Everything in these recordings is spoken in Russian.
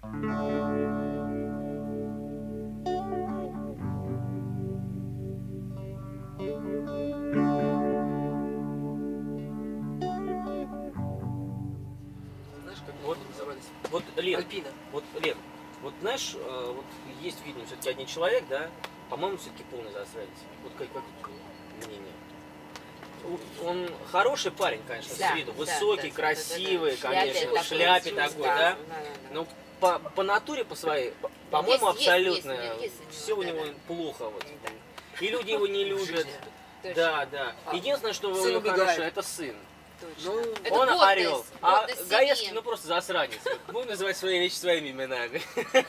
Знаешь, как вот назывались? Вот Лен, Альпина. Вот Лен, вот знаешь, вот есть видно все-таки один человек, да, по-моему, все-таки полный засранец. Вот как мнение? Он хороший парень, конечно, да, с виду, высокий, красивый, конечно, в шляпе такой, да. Но по натуре, по своей, по-моему, абсолютно все у него плохо. Вот. И люди его не любят. Да, да. Единственное, что у него хорошее, это сын. Ну, он орел. А Гаевский, ну, просто засранец. Будем называть свои вещи своими именами.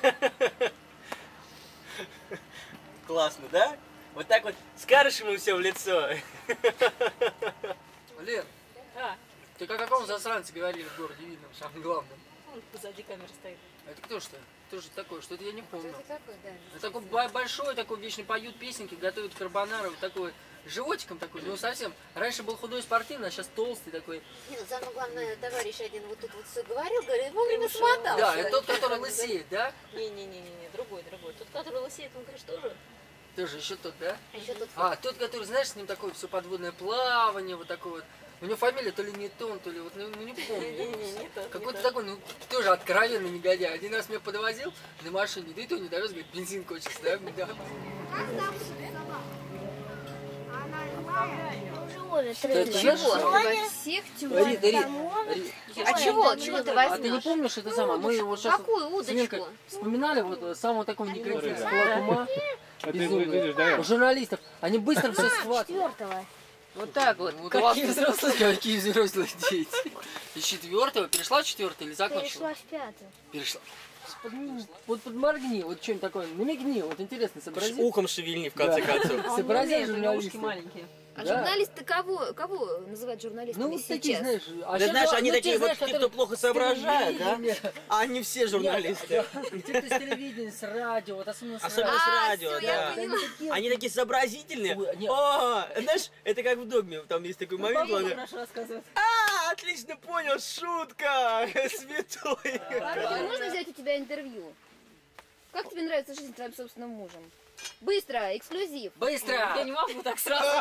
Классно, да? Вот так вот скажешь ему все в лицо. Лен, ты о каком засранце говорили в городе Видном, самым главным? Он позади камеры стоит. Это кто что? Кто же такой? Что-то я не помню. Кто такой, да? Это такой большой, такой вечно поют песенки, готовят карбонару, такой животиком такой, ну совсем. Раньше был худой спортивный, а сейчас толстый такой. Нет, самое главное, товарищ один вот тут вот все говорил, вовремя смотался. Да, это тот, который лысеет, да? Не, другой. Тот, который лысеет, он, конечно, тоже. Тоже еще тот, да? Еще тот. А, тот, который, знаешь, с ним такое все подводное плавание, вот такое вот. У него фамилия то ли не Тон, то ли вот, ну не помню. Какой-то такой, ну, тоже откровенный негодяй. Один раз меня подвозил на машине, да и то не довез, говорит, бензин кончится, да? А чего? Чего ты возьмешь? А ты не помнишь это самое? Мы вот сейчас какую удочку? Вспоминали вот самого такого негатива, склад ума, безумного, журналистов. Они быстро все схватывают. Вот так вот. Какие взрослые дети? Из 4-го? Перешла в 4-й или закончила? Перешла в 5-й. Перешла. Вот подморгни, вот что-нибудь такое, намигни, вот интересно, сообрази. Ухом шевельни, в конце концов. Сообрази журналисты. маленькие. А журналисты кого называют журналистами Ну вот такие, сейчас? знаешь, Да знаешь, они такие вот, те, кто плохо соображает, да? А они все журналисты. Те, кто с телевидения, с радио, вот особенно с Особенно радио. с радио, всё, я да. поняла. Они такие сообразительные. Ой, нет. О, знаешь, это как в «Догме», там есть такой момент. Хорошо рассказывает. Отлично понял, шутка, святой. Короче, можно взять у тебя интервью? Как тебе нравится жизнь с твоим собственным мужем? Быстро, эксклюзив. Быстро! Я не могу так сразу.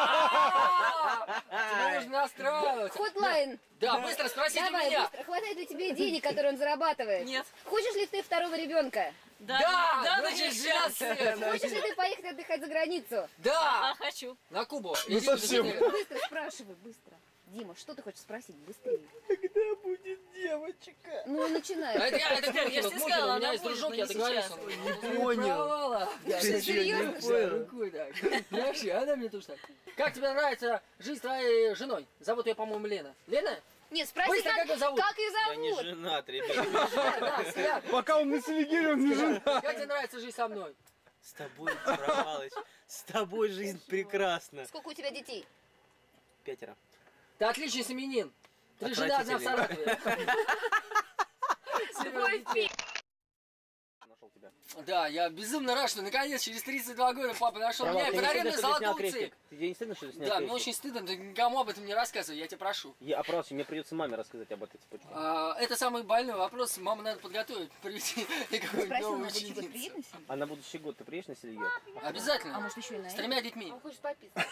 Тебе нужно настраиваться. Хотлайн. Да, быстро спросите Давай, меня. быстро. Хватает ли тебе денег, которые он зарабатывает? Нет. Хочешь ли ты второго ребенка? Да, ну значит, сейчас. Хочешь ли ты поехать отдыхать за границу? Да, Хочу. на Кубу. Ну совсем. Быстро спрашивай, быстро. Дима, что ты хочешь спросить? Быстрее. Когда будет девочка? Ну, начинай. Это я Я вот же Мухин, сказала, у меня она есть будет, дружок, но я не договорился. сейчас. Не понял. Серьезно? Да, рукой так. Знаешь, она мне тоже так. Как тебе нравится жизнь с твоей женой? Зовут ее, по-моему, Лена. Лена? Нет, спроси, Быстро, как ее зовут? как ее Я не зовут? женат, ребят. Да, Свят. Пока он на Селигере, он не женат. Как тебе нравится жизнь со мной? С тобой, Павлович, с тобой жизнь прекрасна. Сколько у тебя детей? 5. Ты отличный семьянин. 3 жены, одна в Саратове. Нашел тебя. Да, я безумно рад, что наконец через 32 года папа нашел меня и подарил мне золотую цепь. Тебе не стыдно, что ты снял Да, крестик? мне очень стыдно, ты никому об этом не рассказывай, я тебя прошу. А просто мне придется маме рассказать об этой цепочке. Это самый больной вопрос, маму надо подготовить, привести какую-нибудь Спросил, новую может, будет ученицу. приедет на А на будущий год ты приедешь на Селигер? Обязательно. А может, еще и на С это? 3 детьми. Он хочет пописать.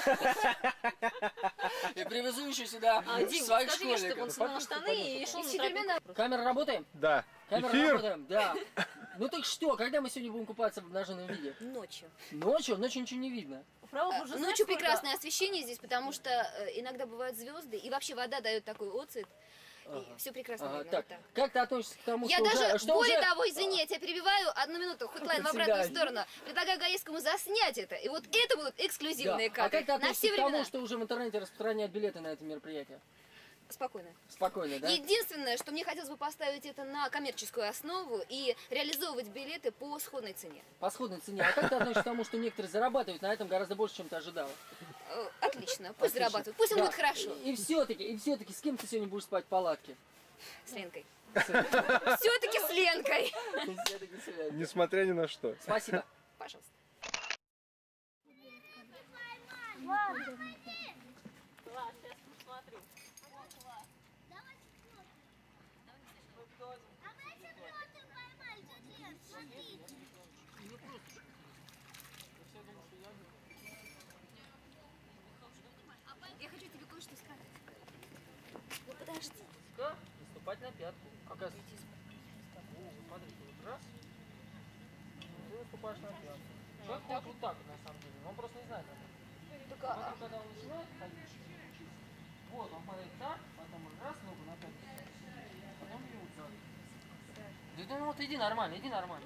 Я привезу еще сюда Дим, своих скажи ей, чтобы он школьников. снял штаны и шел И на с 4 Камера работаем? Да. Камера Эфир. работаем, да. Ну так что, когда мы сегодня будем купаться в обнаженном виде? Ночью. Ночью ничего не видно. Ночью прекрасное освещение здесь, потому что иногда бывают звезды, и вообще вода дает такой оцвет. И все прекрасно видно. Так, Вот так. как ты относишься к тому, Я что даже, уже... более того, извини, я тебя перебиваю, одну минуту, Хотлайн в обратную Цыгане. сторону. Предлагаю Гаевскому заснять это, и вот это будут эксклюзивные Да. А кадры как ты на относишься все к тому, времена. что уже в интернете распространяют билеты на это мероприятие? Спокойно. Спокойно, да? Единственное, что мне хотелось бы поставить это на коммерческую основу и реализовывать билеты по сходной цене. По сходной цене. А как ты относишься к тому, что некоторые зарабатывают на этом гораздо больше, чем ты ожидала? Отлично, пусть Отлично. зарабатывают, пусть им Да. будет хорошо. И все-таки, с кем ты сегодня будешь спать в палатке? С Ленкой. Все-таки с Ленкой. Всё-таки с Ленкой. Несмотря ни на что. Спасибо. Пожалуйста. Ну подожди. Да? Наступать на пятку. Какая... О, смотрите, вот раз. Ты наступаешь на пятку. Как вот, вот так, на самом деле. Он просто не знает об этом. Потом, когда он начинает ходить, вот, он смотрит так, потом раз, ногу на пятку. Потом ее вот так. Да ну вот иди нормально, иди нормально.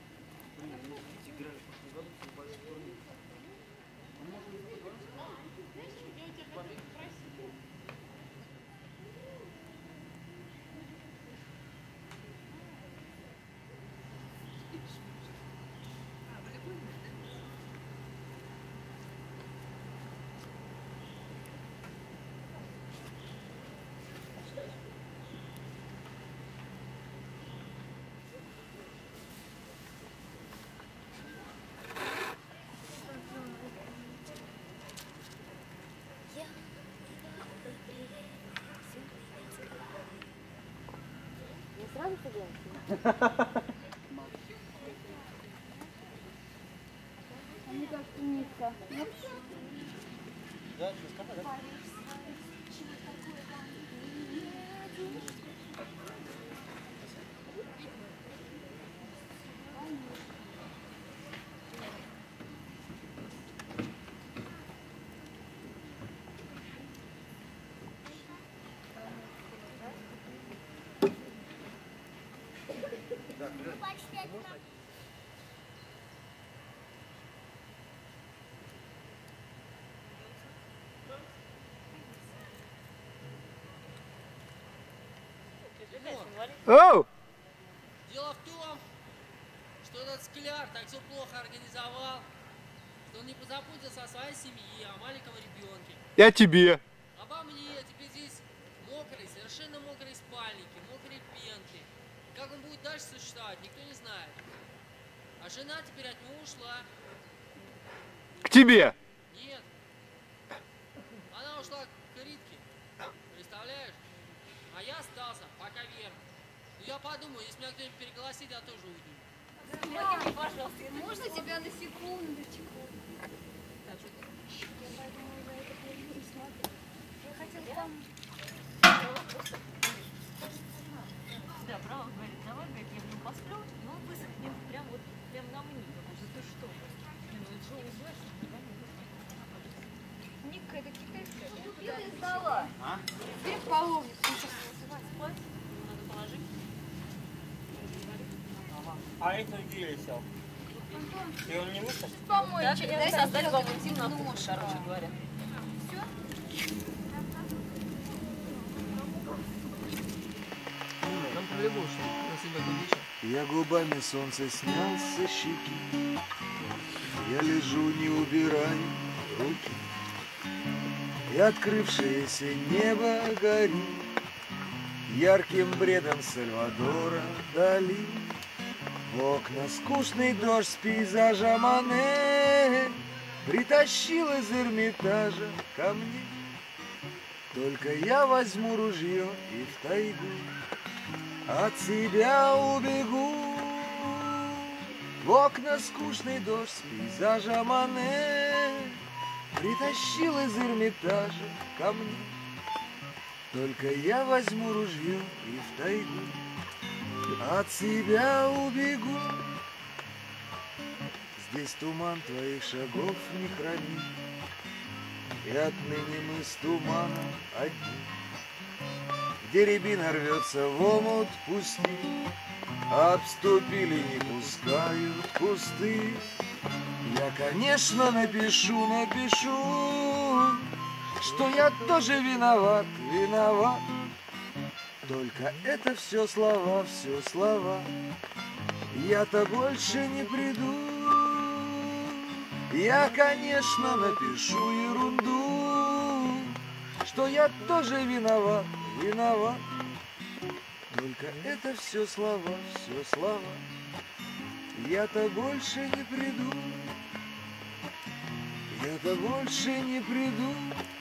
Сразу согласна. Мне кажется, низко. Да, да? Оу! Дело в том, что этот скляр так все плохо организовал, что он не позаботился о своей семье, о маленьком ребенке. Я тебе. Обо мне, теперь здесь мокрые, совершенно мокрые спальники, мокрые пенки. И как он будет дальше существовать, никто не знает. А жена теперь от него ушла. К тебе. Нет. Она ушла к Ритке. Представляешь? А я остался, пока верно. Ну я подумаю, если меня кто-нибудь перегласит, я тоже уйду. Пожалуйста, можно тебя на секундочку? Я пойду за это приду и смотрю. Я хотела там... Да, право говорит, давай, говорит, я в нем посплю, но он высохнет прям вот, прям на мне. Да ты что? Ну это же ужасно. Ника, это китайская. Я не сдала. А? Где половник? Он сейчас вызывает спать. Надо положить. А это где сел? И он не вышел? Помой. Да, дай создать вам интимную нож, короче говоря. Нам по-любому, что на себя глядишь. Я губами солнце снял со щеки, я лежу, не убирая руки, и открывшееся небо горит ярким бредом Сальвадора Дали. В окна скучный дождь с пейзажа Мане притащил из Эрмитажа ко мне. Только я возьму ружье и в тайгу от тебя убегу. В окна скучный дождь с пейзажа Мане притащил из Эрмитажа ко мне. Только я возьму ружье и в тайгу от тебя убегу. Здесь туман твоих шагов не хранит, и отныне мы с туманом одни. Где рябина рвется в омут пусти, обступили, не пускают кусты. Я, конечно, напишу, что я тоже виноват. Только это все слова, я-то больше не приду. Я, конечно, напишу ерунду, что я тоже виноват. Только это все слова, я-то больше не приду. Я-то больше не приду.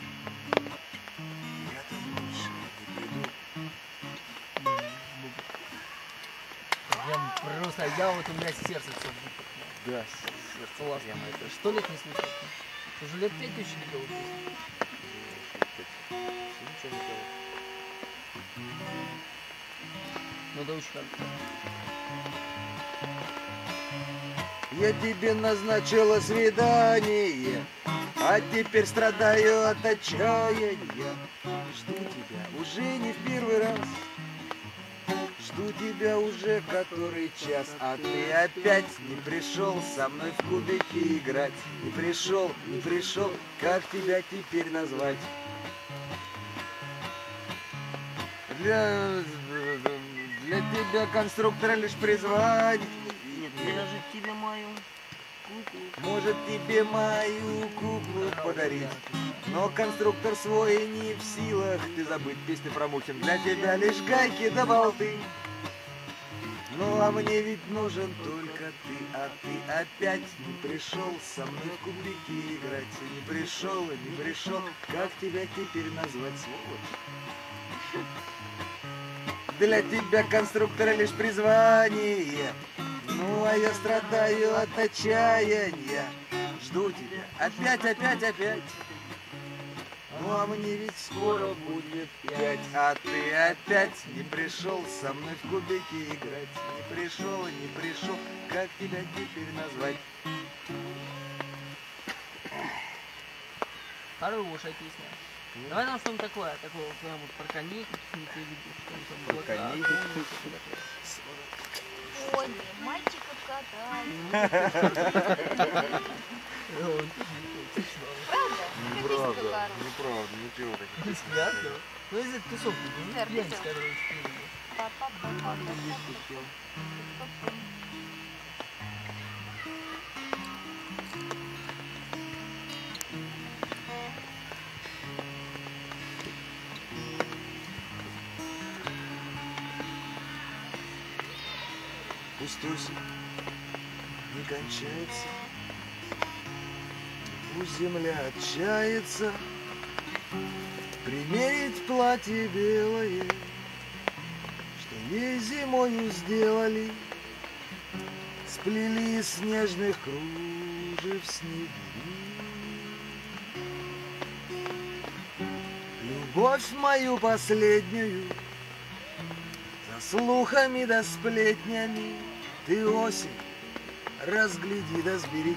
Просто я вот у меня сердце все. Да, Сердце ласковое. Это 100 лет не слышал. Уже лет 5000 не пел. ничего не делал. Ну да очень как-то. Я тебе назначила свидание, а теперь страдаю от отчаяния. Жду тебя уже не в первый раз, жду тебя уже который час, а ты опять не пришел со мной в кубики играть. Не пришел, как тебя теперь назвать? Для тебя конструктора лишь призвание. Предложить тебе мою куклу. Может тебе мою куклу подарить, но конструктор свой не в силах ты забыть песню про Мухин. Для тебя лишь гайки да болты. Ну а мне ведь нужен только ты, а ты опять не пришел со мной в кубики играть. Не пришел, как тебя теперь назвать, сволочь? Для тебя конструктора лишь призвание. Ну, а я страдаю от отчаяния. Жду тебя опять. Ну, а мне ведь скоро будет 5. А ты опять не пришел со мной в кубики играть. Не пришел, как тебя теперь назвать? Хорошая песня. Давай нам что-нибудь такое вот прям вот про коней какие-то или что-нибудь там. Про коней? Ой, мальчиков катать. Правда? Неправда, ничего такого. Не связано. Ну из этой тусовки, ну Да, пьянь, причём? короче. Пусть осень не кончается, пусть земля отчается, примерить платье белое, что ей зимой не сделали, сплели из снежных кружев снегири. Любовь мою последнюю за слухами да сплетнями ты, осень, разгляди да сбереги.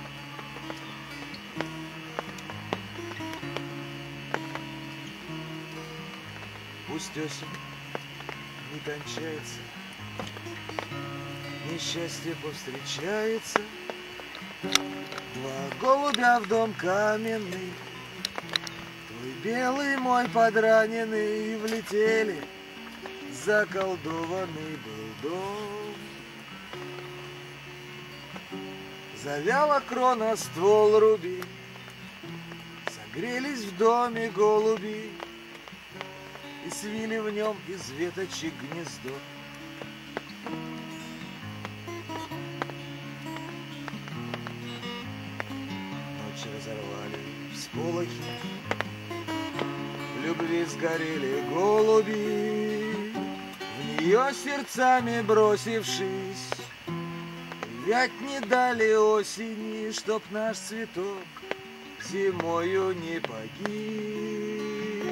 Пусть осень не кончается, несчастье повстречается. Два голубя в дом каменный, твой белый мой подраненный, влетели, заколдованный был дом. Завяла крона, ствол руби, согрелись в доме голуби и свили в нем из веточек гнездо. Ночь разорвали всполохи, в любви сгорели голуби, в нее сердцами бросившись. Вять не дали осени, чтоб наш цветок зимою не погиб.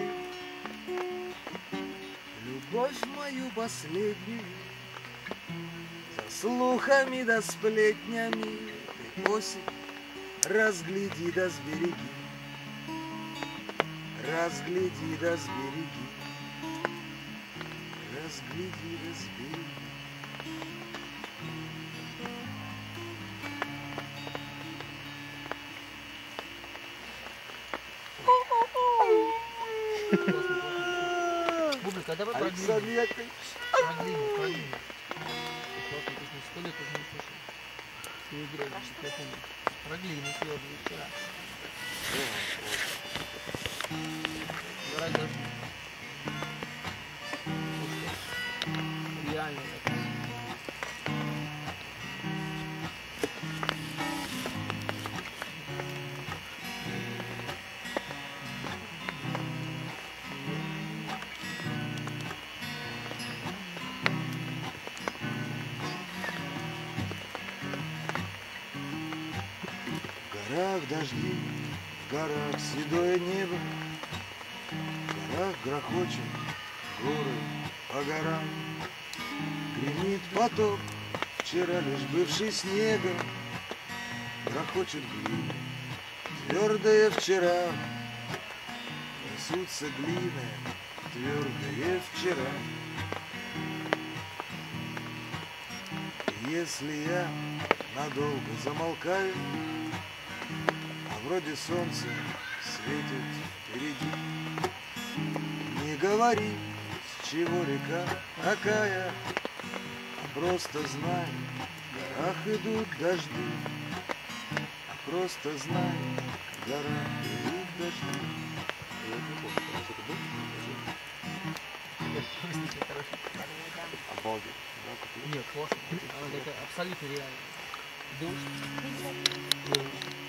Любовь мою последнюю за слухами да сплетнями ты, осень, разгляди да сбереги. Разгляди да сбереги. Разгляди да сбереги. Бублик, а давай про Александр длинный. Яковлевич. Про длинный. Классную песню, 100 лет уже не слышал. Ты играешь, я помню. Про глину твердую вчера. Давай даже. Реально такая. В горах дожди, в горах седое небо, в горах грохочет горы по горам. Гремит поток, вчера лишь бывший снегом, грохочет глина, твердое вчера. Несутся глины, твердое вчера. Если я надолго замолкаю, а вроде солнце светит впереди, не говори, с чего река такая, а просто знай, в горах идут дожди, а просто знай, в горах идут дожди. Обалдеть. Нет, классно. Это абсолютно реально. Дождь.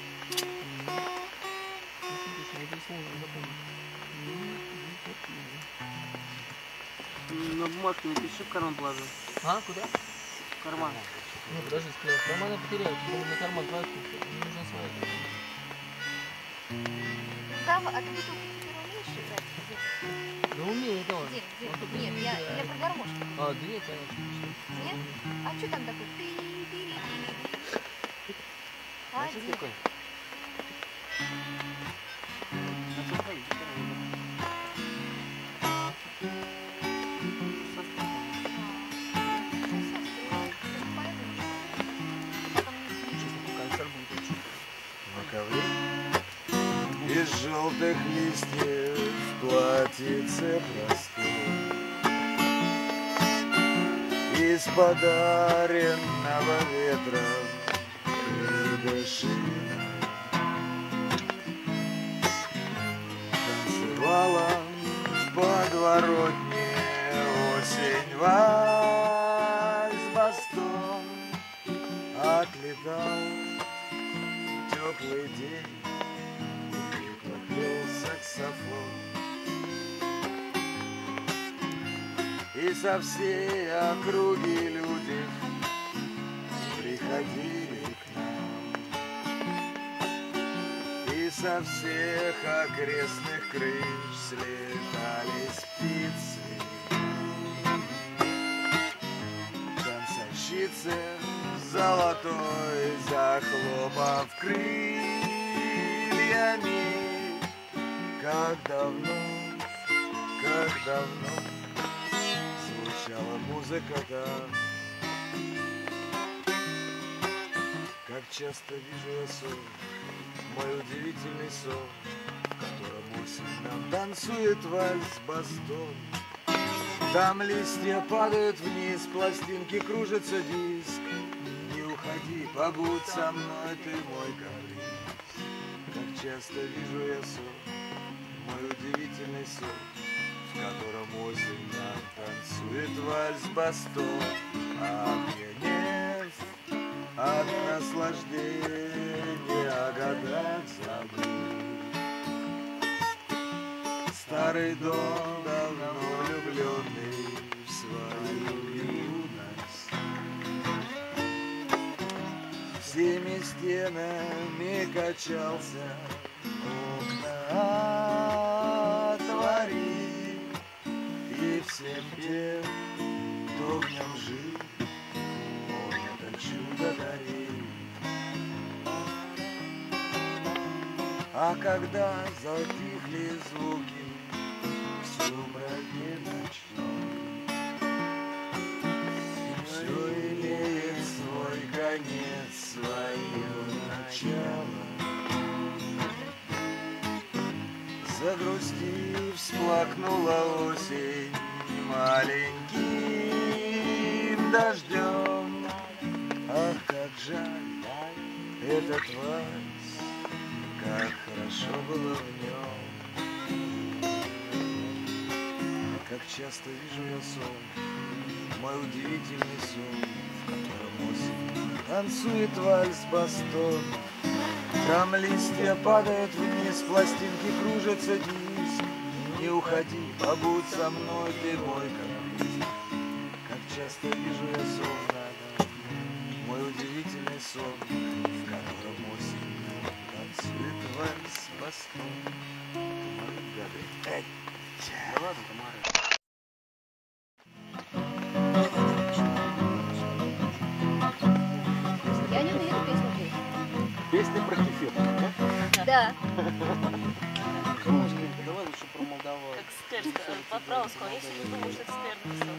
На бумажку не пиши, в карман положи. А, куда? В карман. Ну, подожди, карман я потеряю. На карман твоя кухня. Мне нужна своя карман. А ты бутылку теперь умеешь играть? Да умею, да. Нет, я про гармошку. А, да нет, конечно. Нет? А что там такое? Один. На ковре из желтых листьев платьице простой, из подаренного ветром придышина танцевала в подворотне осень вальс бастон. Отлетал теплый день, и пел саксофон, и со всей округи люди приходили к нам, и со всех окрестных крыш слетали спицы. Танцовщицы золотой, захлопав крыльями, как давно звучала музыка там. Как часто вижу я сон, мой удивительный сон, в котором осень нам танцует вальс-бастон. Там листья падают вниз, пластинки кружится диск. Не уходи, побудь со мной, ты мой каприз. Как часто вижу я сон, мой удивительный сон, в котором осень нам танцует вальс-бастон. Опьянев от наслаждения, о годах забыл. Старый дом, давно влюбленный в свою юность, всеми стенами качался, окна отвори, и всем тем, кто в нем жил, он это чудо дарил. А когда затихли звуки в сумраке ночном, и все имеет свой конец, свое начало, загрустив, всплакнула осень маленьким дождем. Ах, как жаль этот вальс, как хорошо было в нем. Как часто вижу я сон, мой удивительный сон, в котором осень танцует вальс-бастон. Там листья падают вниз, пластинки кружатся диск. Не уходи, побудь со мной, ты мой каприз. Как часто вижу я сон, мой удивительный сон, в котором осень танцует вальс-бастон. Комары гады. Да ладно, комары. Песня про кефир. Да. Давай лучше про Молдаван. Как Стерн поправил, сказал, я сегодня думаю, что это Стерн писал.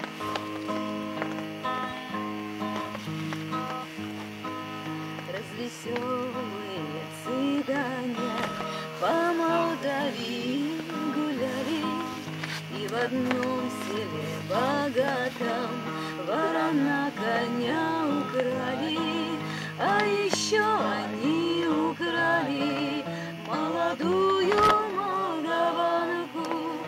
Развеселые цыгане по Молдавии гуляли, и в одном селе богатом ворона коня украли, а еще они украли молодую молдаванку,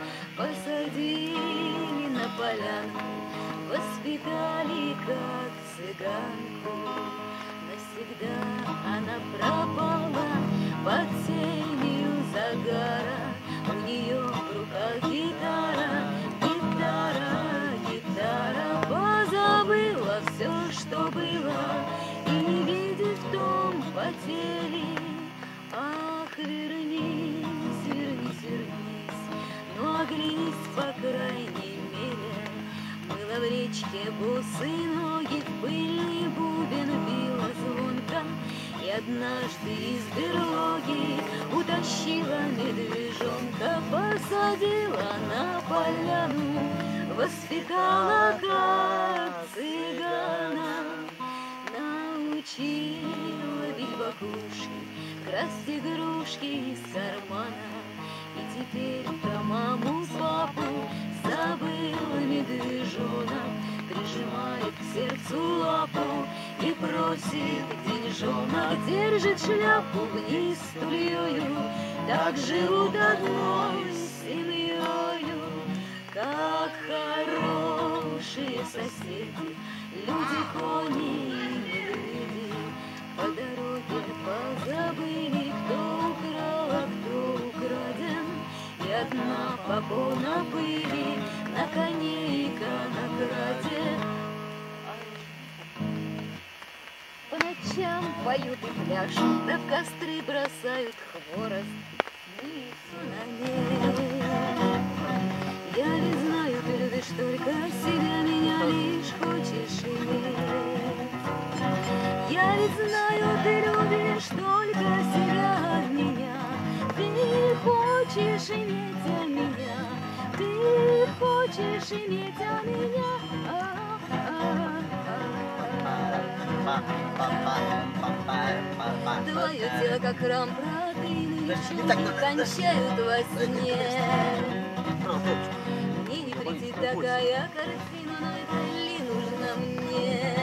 посадили на полянку, воспитали как цыганку. Навсегда она пропала под сенью загара, у нее в руках гитара, гитара, гитара, позабыла все, что было, и не видит в том потери. Ах, вернись, вернись, вернись, ну оглянись, по крайней мере. Мыла в речке босые ноги, в пыльный бубен била звонко, и однажды из берлоги утащила медвежонка, посадила на поляну, воспитала как цыгана, научила бить баклушки, красть игрушки из кармана. И теперь про маму, папу забыл медвежонок, прижимает к сердцу лапу и просит деньжонок, держит шляпу вниз тульёю, так живут одной семьёю. Как хорошие соседи, люди, кони и медведи, по дороге позабыли, кто украл, а кто украден, и одна попона пыли на коне и конокраде. По ночам поют и пляшут, да в костры бросают хворост вниз на небо. Я ведь знаю, ты любишь только себя, меня лишь хочешь иметь. Я ведь знаю, ты любишь только себя от меня. Ты хочешь иметь от меня, ты хочешь иметь от меня. Твое тело как храм протеины, девчонки кончают во сне. Мне не претит такая картина, но это ли нужно мне?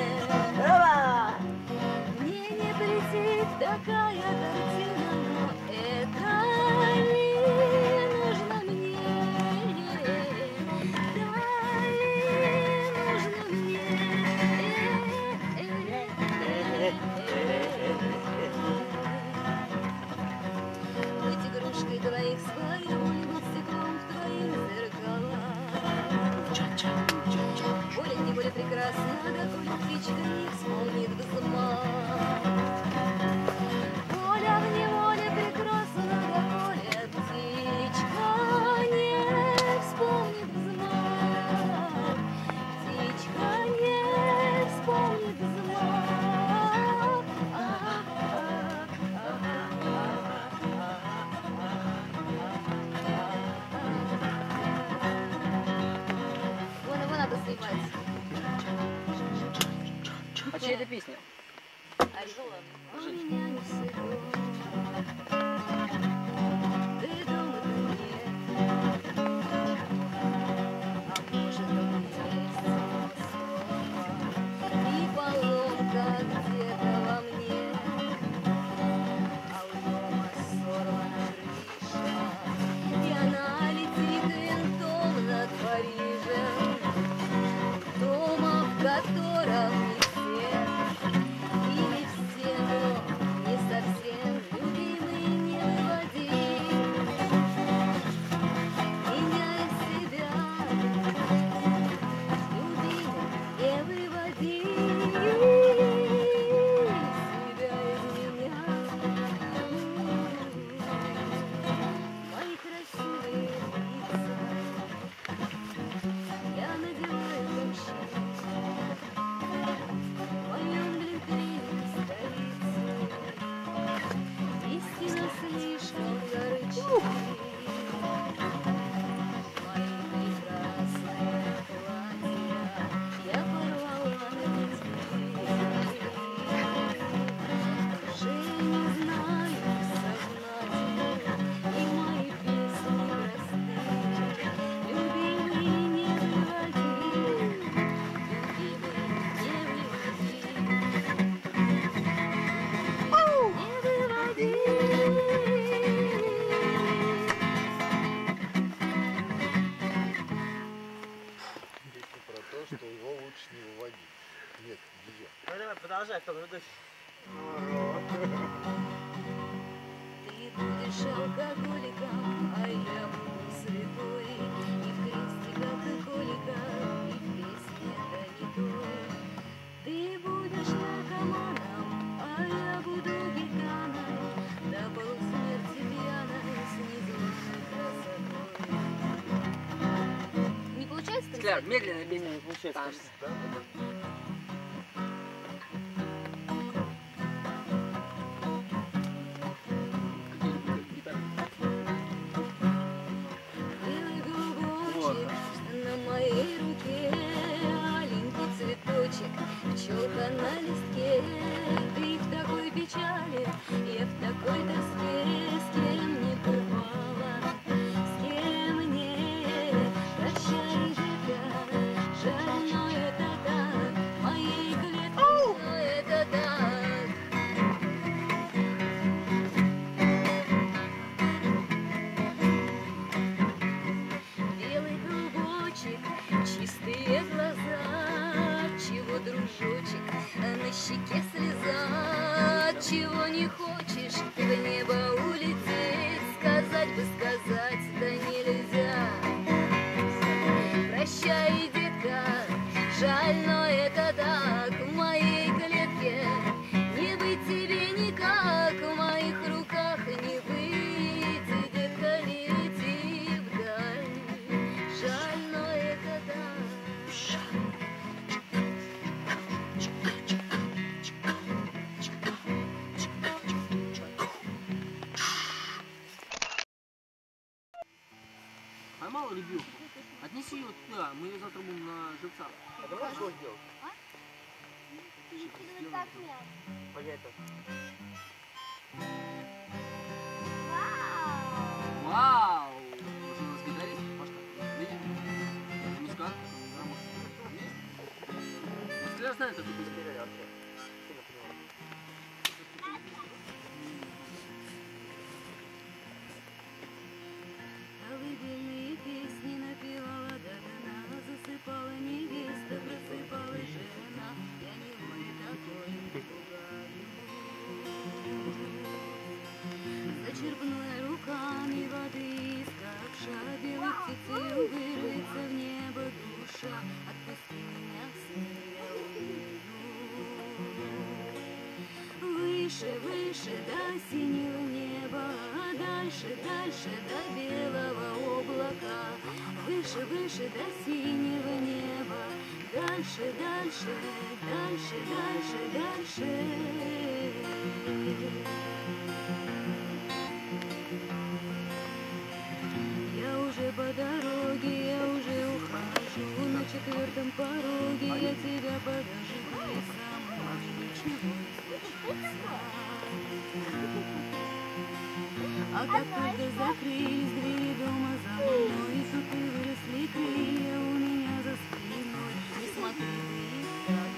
Мне не претит такая картина, но это ли нужно мне? Да ли нужно мне? Быть игрушкой твоих свадеб, быть стеклом в твоих зеркалах. Воля не более прекрасна, доколе птичка не вспомнит взмах. Воля в неволе прекрасна, доколе птичка не вспомнит взмах. Птичка не вспомнит взмах. Его надо снимать. А чья это песня? У меня не все ты дома, ты нет. А может быть есть и поломка где-то во мне, а у дома сорвана крыша, и она летит винтом над Парижем, дома, в котором не все, или все, но не совсем любимый лучше не выводить. Нет, ее. Ну давай, продолжай, кто ведущий. Ты будешь алкоголиком, а я буду святой. И в крестиках и коликах, и в песне да не той. Ты будешь наркоманом, а я буду гиганой. До полусмерти пьяной, с неземной красотой. Не получается? Скляр, медленно песня. Не получается, кажется. Белый голубочек на моей руке, аленький цветочек, пчелка на листке. Ты в такой печали, я в такой тоске, с кем не бывало, с кем не. Прощай, детка, жаль, но это так, в моей клетке, но это так. Белый голубочек, чистые глаза, чего, дружочек, на щеке слеза, чего не хочешь в небо улететь, сказать бы сказать, да нельзя. Прощай, детка, жаль, но это так, в моей клетке не быть тебе никак, в моих руках не быть, детка, лети вдаль. Жаль, но это так. Поймал ребенка. Отнеси ее туда, мы ее завтра будем на живца. А ты можешь что сделать? Понятно. Вау! Может, у нас гитарист? Пашка, видишь? Музыкант, работает. Есть? Вот Скляр знает эту песню. Колыбельные песни напевала до дна, засыпала невеста, просыпалась жена. Я не горе такой пугаю. Зачерпнула руками воды из ковша, белой птицей вырвется в небо душа. Отпусти меня в сны, я уйду. Выше, выше до синего неба, а дальше, дальше до белого облака. Выше, выше до синего неба, дальше, дальше, дальше, дальше, дальше. Я уже по дороге, я уже ухожу, на четвертом пороге я тебя подожду, и со мной ничего не случится. А как только закрылись двери дома за мной, и тут и выросли крылья у меня за спиной, не смотри вниз, так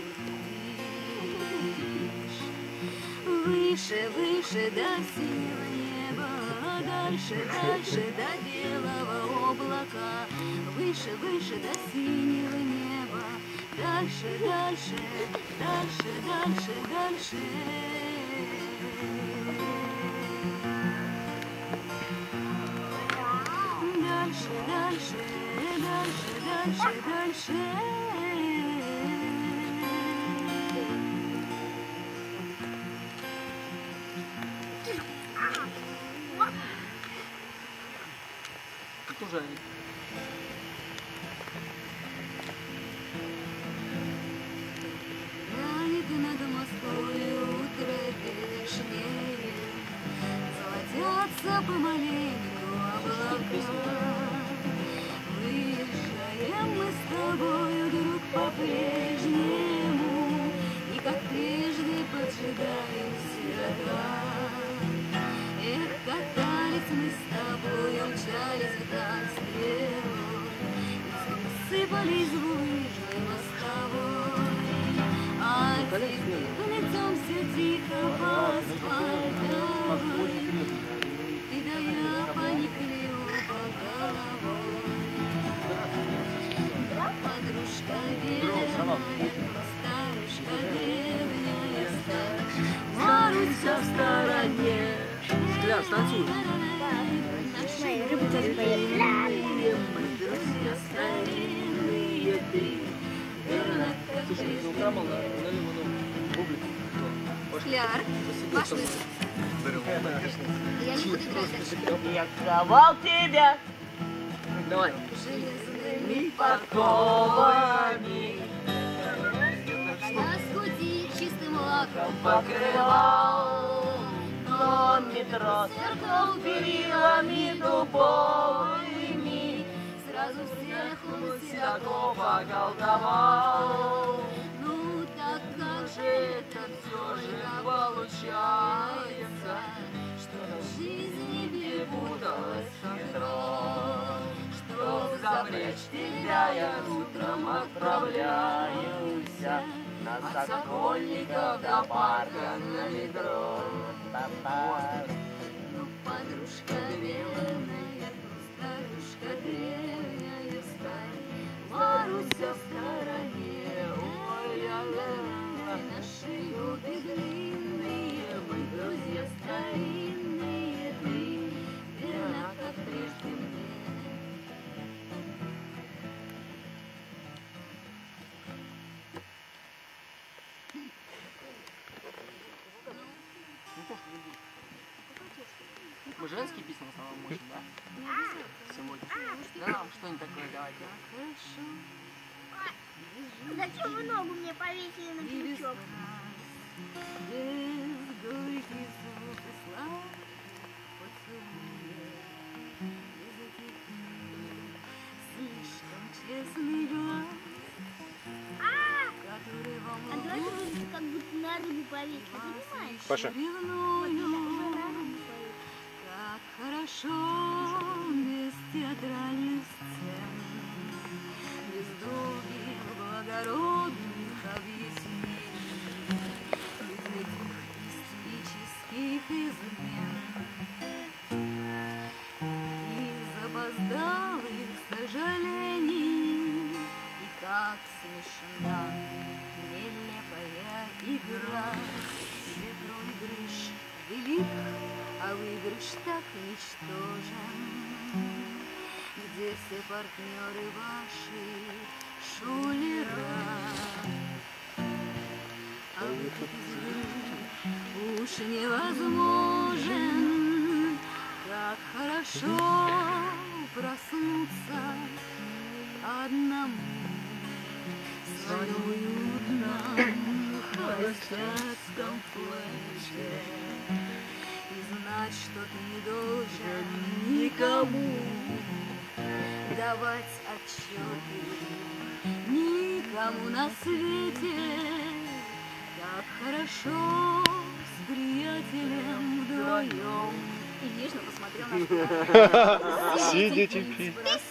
не улетишь. Выше, выше до синего неба, а дальше, дальше до белого облака. Выше, выше до синего неба, дальше, дальше, дальше, дальше, дальше. Дальше, дальше, дальше, дальше, дальше. Тоже они. Ранит над Москвой утро вешнее, золотятся помаленьку облака. Выезжаем мы с тобою, друг, по-прежнему, и как прежде поджидаем сирота. Эх, катались мы с тобою, мчались вдаль стрелой, и сыпались в лыжи мостовой. А теперь плетемся тихо по асфальтовой, ты да я поникли оба головой. Подружка белая. Карнавал. Маруся в стороне. Скляр, станцуй. Слушай, за утра мало, публику. Кляр, пошли. Я не буду играть. Я ковал тебя Давай. Железными подковами, на скуте чистым лаком покрывал, но метро церковь перилами дубовыми, сразу всех он себя всякого поколдовал. Ну так как же это все же получается, что в жизни перепуталось хитро, что запрячь тебя я утром отправляюсь От Сокольников до парка на метро. Ну, подружка белая, старушка древняя сталь, Маруся в стороне, ой-ля-ля, наши годы длинные, мы друзья старинные, ты верна, как прежде мне. Мы женские песни в основном можем, да? Сегодня. Да, что-нибудь такое давайте. Зачем вы ногу мне повесили на крючок? Без горький звук и слав поцелуя, без этих слишком честный глаз, который вам А давайте как будто на рыбу повесили, понимаешь? Паша. ревную. Как хорошо без театральных сцен, без долгих благородных объяснений, без этих мистических измен и запоздалых сожалений. И как смешна нелепая игра, где проигрыш велик, а выигрыш так ничтожен, где все партнеры ваши шулера, а выход из игры уж невозможен. Как хорошо проснуться одному в своем уютном холостяцком платье и знать, что ты не должен никому давать отчеты, никому на свете. Как хорошо с приятелем вдвоем. И нежно посмотрел на Кляра. Сидите пить.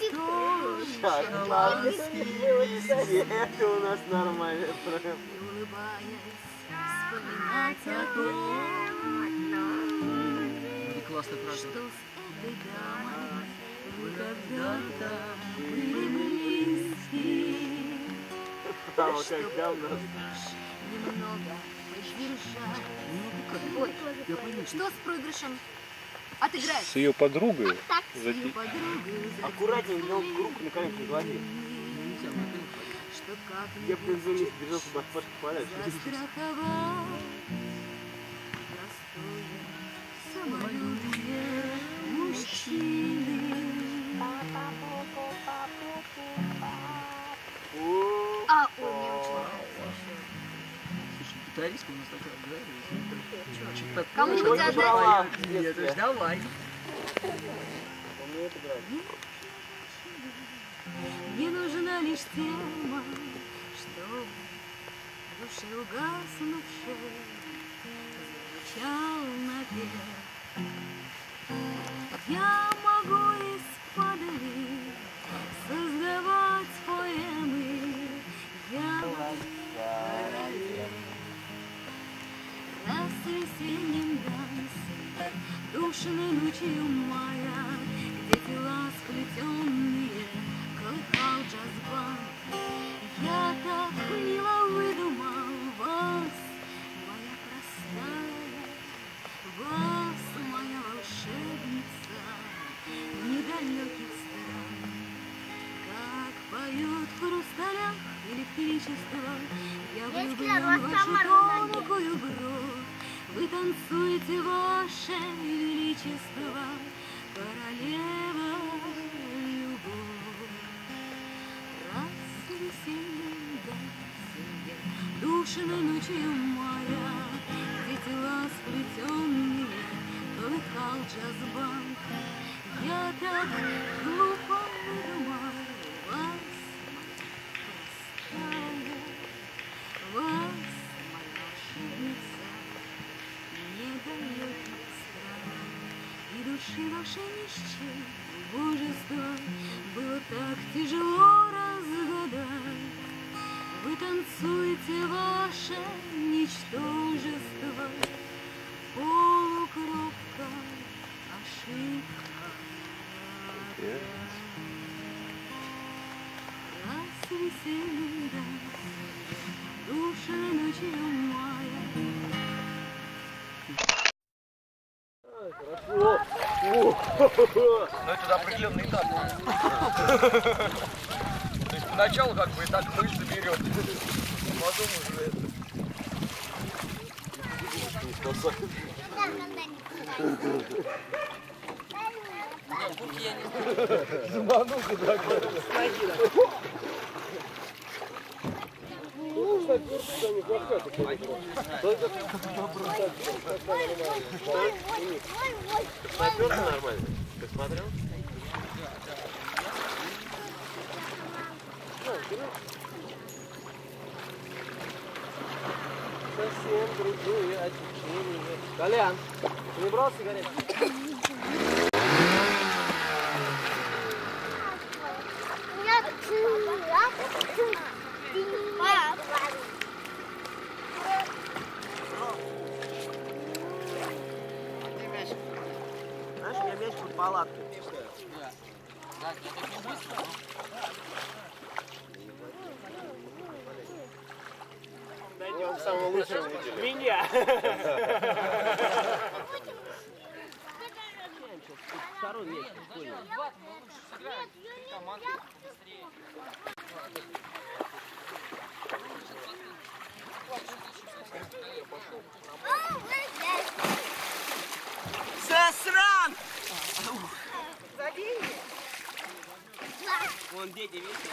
Это у нас нормально. И улыбаясь, вспоминать о том, Классная фраза. что с этой дамой вы когда-то были близки. Право, когда у нас. Немного поддержать. Ой, Я понял. что с проигрышем? Отыграешь. С ее подругой. Свою подругу Аккуратненько, но руку на колени не клади. что Я бы как-нибудь извините, держался бы от Пашки подальше. застраховал простое самолюбие мужчины. А, ой, мне очень нравится. Слушай, гитаристка у нас такая, да? Кому-нибудь отдать? Права. Нет, уж давай. Умеет играть. Мне нужна лишь тема, чтоб в душе угаснувшей звучал напев. Я могу из-подали создавать поэмы, я королева. Раз в весеннем танце, душной ночью мая, где тела сплетенные колыхал джаз-банд, я так электричества. Я Есть влюблен ли у вас в вашу Самара тонкую бровь. Вы танцуете, ваше величество, королева любовь. Раз весенний день, душной ночью мая, где тела сплетенные, колыхал джаз-банк. Я так глупо выдумаю вас, моя простая, вас, моя волшебница, не дает страх. И души вашей ни с чем, божество, было так тяжело разгадать. Вы танцуете, ваше ничтожество, полукровка, ошибка. Раз весенний день, душной ночью мая. Но это определенный этап. То есть поначалу как бы и так мышцы берет. А потом уже это. Я не знаю. Замануха такой. Снайперка нормально? Ты смотрел? Совсем другое ощущение. Колян, ты не брал сигарету? Знаешь, у меня мяч под палаткой. Дойдем самого лучшего меня. Второй мяч. Засран! За деньги? Вон дети, видите?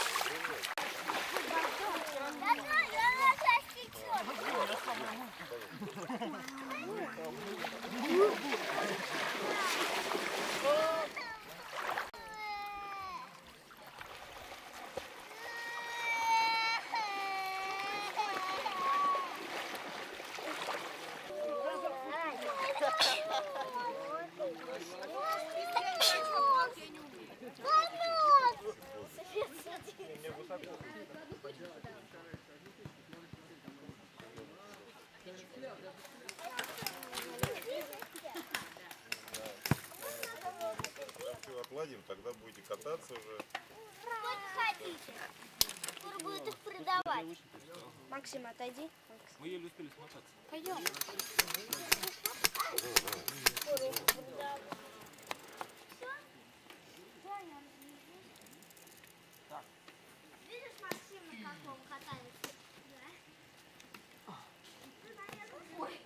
Отладим, тогда будете кататься уже. Сколько хотите? Скоро будет их продавать. Максим, отойди. Мы еле успели смотаться. Пойдем. Видишь, Максим, на каком катается? Ой.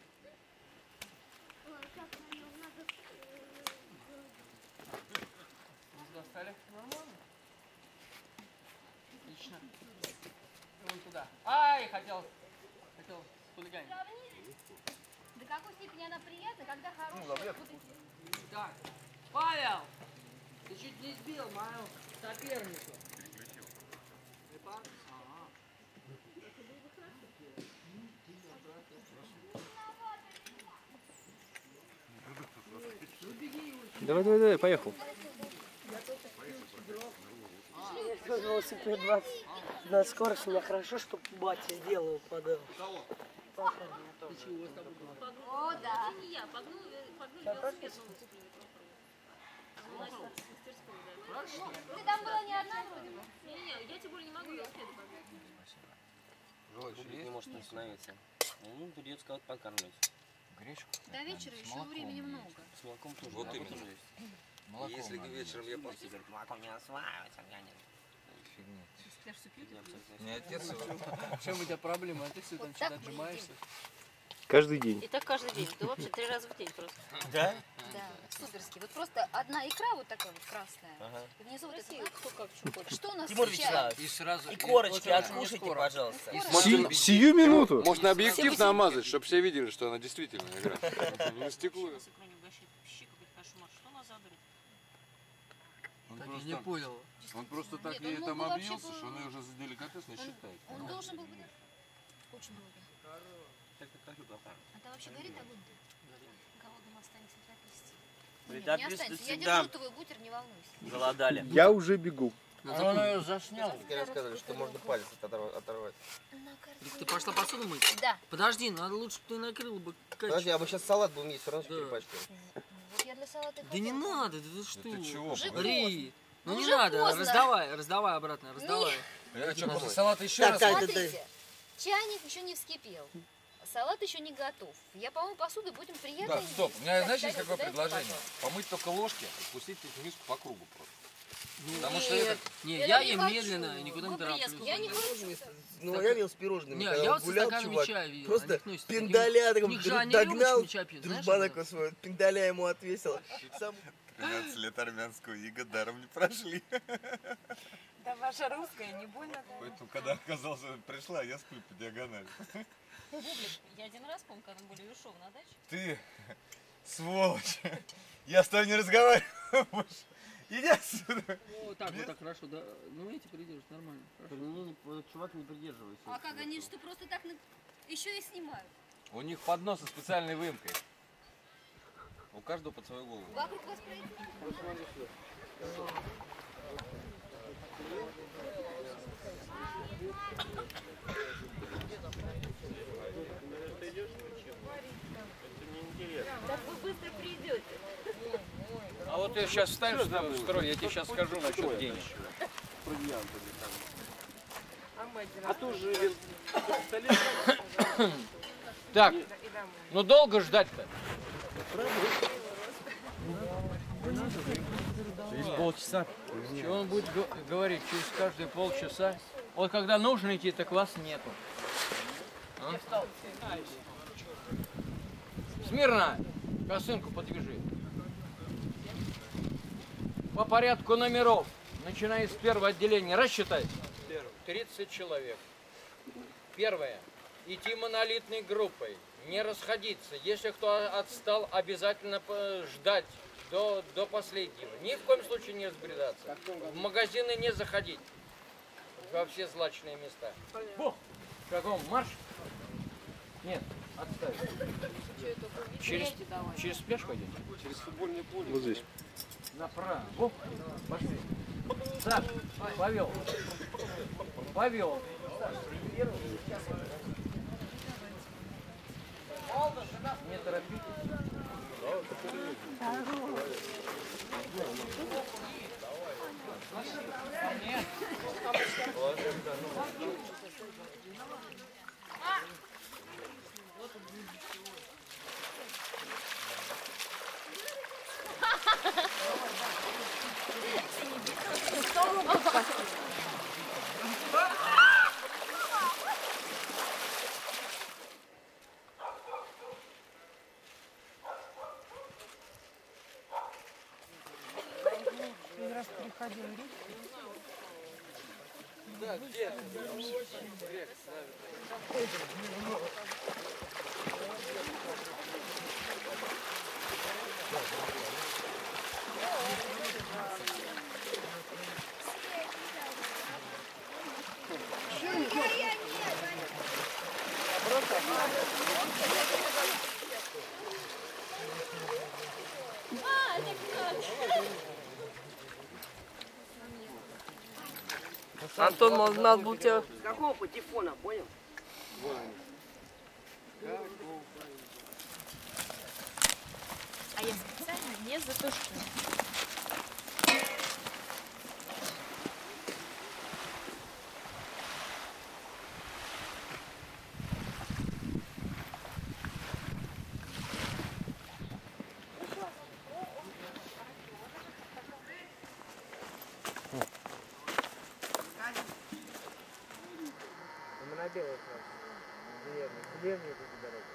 Ой, как на нем надо... Достали? Нормально. Отлично. Вон туда. Ай, хотел хулиганить. До какой степени она приятна, когда хорошая... Так, Павел, ты чуть не сбил мою соперницу. Ага. Давай, поехал. Велосипед 20 на скорость. Меня хорошо, что батя сделал подарок. Кого? Папа. О, да. Не я, погнул велосипед Ты там была не одна вроде бы? Не, я тем более не могу велосипед погнать. Не может остановиться. Ну, придется кого-то покормить. Гречку? До вечера еще времени много. С молоком тоже. Вот молоко именно. тоже есть. Молоко Если надо. вечером я просто говорю, молоко не осваивается, я не... Фигня. пляж все пьют и пьют. Не отец его. В чем у тебя проблема? А ты все там Вот что-то так мы отжимаешься? Каждый день. И так каждый день. Да вообще 3 раза в день просто. Да? Да, суперски. Вот просто одна икра вот такая вот красная. Ага. И внизу вот это Россия, кто как, что хочет. Что у нас Тимур в чае? Вячеславович, И сразу... и корочки вот откушайте, скоро. пожалуйста. Сию минуту. Можно объектив намазать, чтобы все видели, что она действительно играет. На стекло. С экрана угощает щи, какой-то кошмар. Что нас задрит? Так, я не понял. Он просто так Нет, ей он там мог бы вообще объелся, бы- что она уже за деликатесно считает. Он должен был быть очень долго. А ты вообще горит огонь-то? Голодным останется прописать. Нет, Да, не останется. Я всегда держу твой бутер, не волнуйся. голодали. Я уже бегу. Он ее заснял. Ты рассказывали, что можно палец оторвать. Ты пошла посуду мыть? Да. Подожди, надо лучше ты накрыл бы. Подожди, а мы сейчас салат будем есть, все равно Да. перепачкаем. Вот я для салата Да не хотела. надо, ты что? ты чего? Уже Ри. Ну Ну, не уже надо, поздно. раздавай обратно, раздавай. Я что, после салата еще Так, раз? так. Смотрите, чайник еще не вскипел. Салат еще не готов. Я, по-моему, посуду будем приятно Да, есть. стоп, у меня, знаешь, есть Тарелку какое дайте, предложение? пожалуйста. Помыть только ложки и пустить их в миску по кругу просто. Потому что Нет, это... не, Я я не ем хочу. медленно и никуда не Вы тороплюсь. преску. Я не хочу. Ну, я видел с пирожными, Не, когда я он вот с гулял, стаканами чувак, чая видел. просто они относятся к таким- пиндаля У таком них же они догнал, рюмочками чай пьют, знаешь, дружбана вот такого своего, пиндаля ему отвесил. Сам 13 лет армянского ига даром не прошли. Да ваша русская, не больно. Поэтому, когда оказался, пришла, я сплю по диагонали. Бублик, я один раз, помню, когда мы были у Шоу на даче. Ты, сволочь, я с тобой не разговариваю больше. Иди отсюда. Вот так хорошо, да. Ну эти придерживаются нормально. Хорошо. Чувак не придерживайся. А как они что просто так еще и снимают? У них поднос со специальной выемкой. У каждого под свою голову. Вокруг вас пройти? Так вы быстро придете. А вот ты сейчас встанешь в строй, я тебе сейчас скажу насчет денег. А то же Так, ну долго ждать-то? Через полчаса. Что он будет говорить через каждые полчаса? Вот когда нужно идти, так вас нету. А? Смирно! Косынку подвяжи. По порядку номеров, начиная с первого отделения, рассчитай. 30 человек. Первое. Идти монолитной группой. Не расходиться. Если кто отстал, обязательно ждать до последнего. Ни в коем случае не разбредаться. В магазины не заходить. Во все злачные места. В каком? Марш? Нет, отставить. Через пляж пойдете? Через футбольное поле. Вот здесь. Направо. Пошли. Так, повел. Повел. Не торопитесь. Да, где? Антон, надо было тебя... Какого патефона, понял? А я специально не затушу. На белой трассе. В деревне эту дорогу.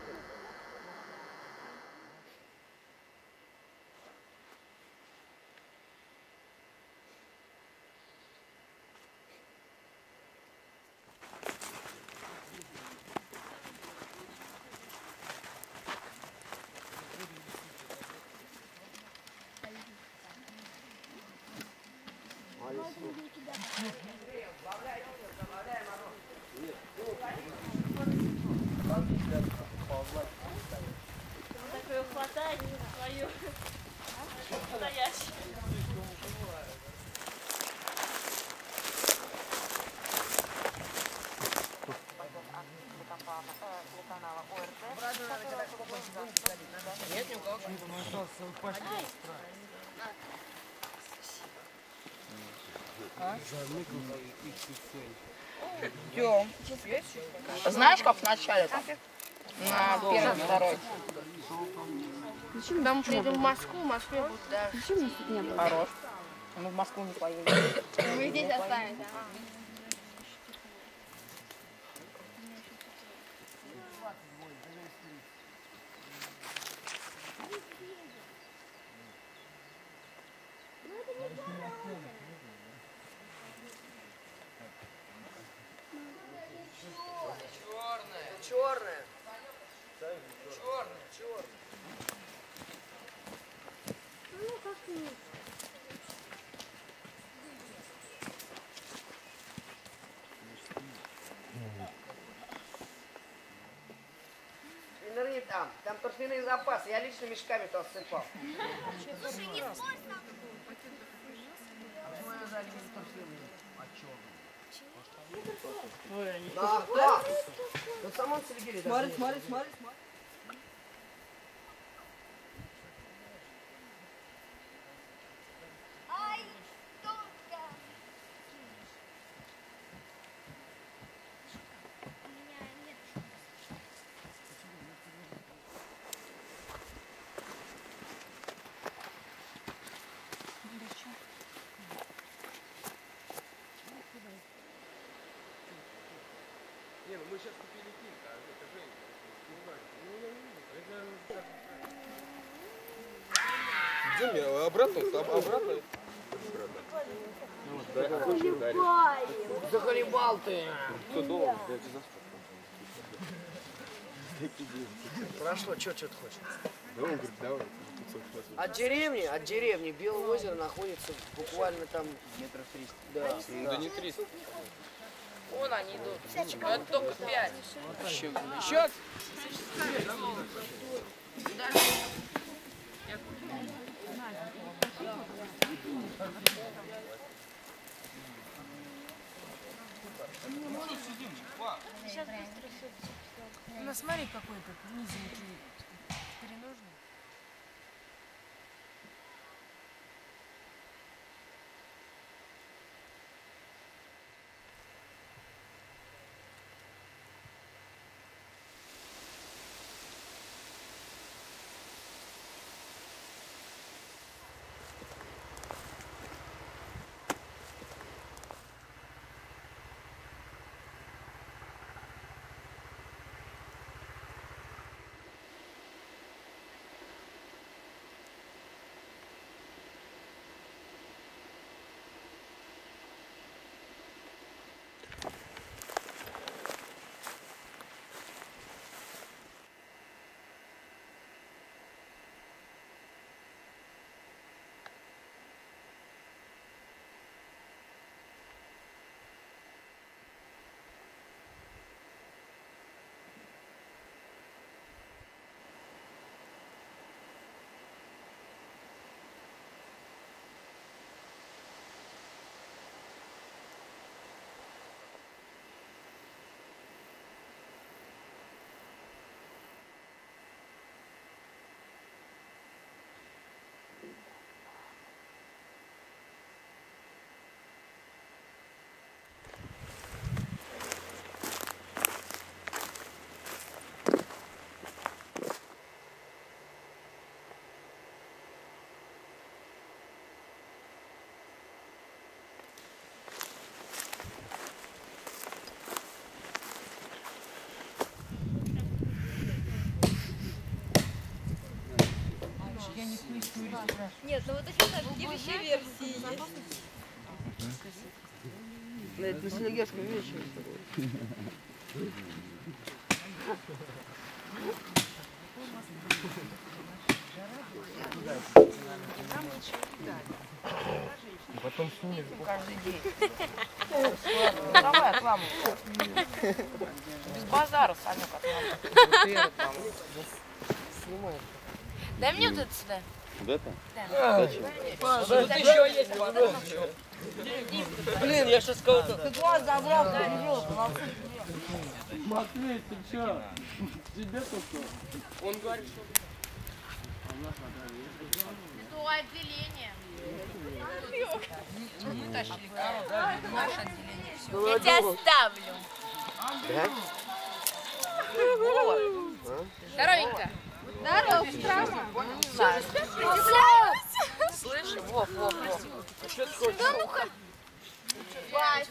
Такое хватает свою настоящую. Нет, ни у кого. Идем. Знаешь, как в начале там? На первый, второй. Когда мы приедем в Москву, в Москве будет дождь. Хорош. Мы в Москву не поедем. Мы здесь останемся. Черная. Черная. Нырни там торфяные запасы, я лично мешками то отсыпал. Слушай, не спорь там. Почему я за не торфяные, а черные? Ой, Да, да. Ну сам он Сергей. Смотри. Ай, тонко. У меня нет. Не, ну мы сейчас купили килька, а это Женька. Идем обратно. Захолебал ты. Кто долго? Прошло, что ты хочешь? Да, он говорит, давай. От деревни Белое озеро находится буквально там метров 300. Да. Да не 300. Вон они идут. Это только 5. Еще. Сейчас быстро все. Ну смотри, какой тут низенький. Переножный. Нет, ну вот такие вообще версии есть. Да это на Снегирском вечере. Потом снимешь. Каждый день. Давай, отламывай. Без базара, Санек, отламывай. Дай мне вот это сюда. Вот это? Да. Тут еще есть потом. Блин, я сейчас кого-то... Ты глаз забрал, ты не Матвей, ты че? Тебе только? Он говорит, что... Это отделение. Мы тащили коробку. Наше отделение. Все. Я тебя оставлю. Здоровенько. Здорово, Страма. Слышь, Вов. Что ты хочешь? Старуха. Вась.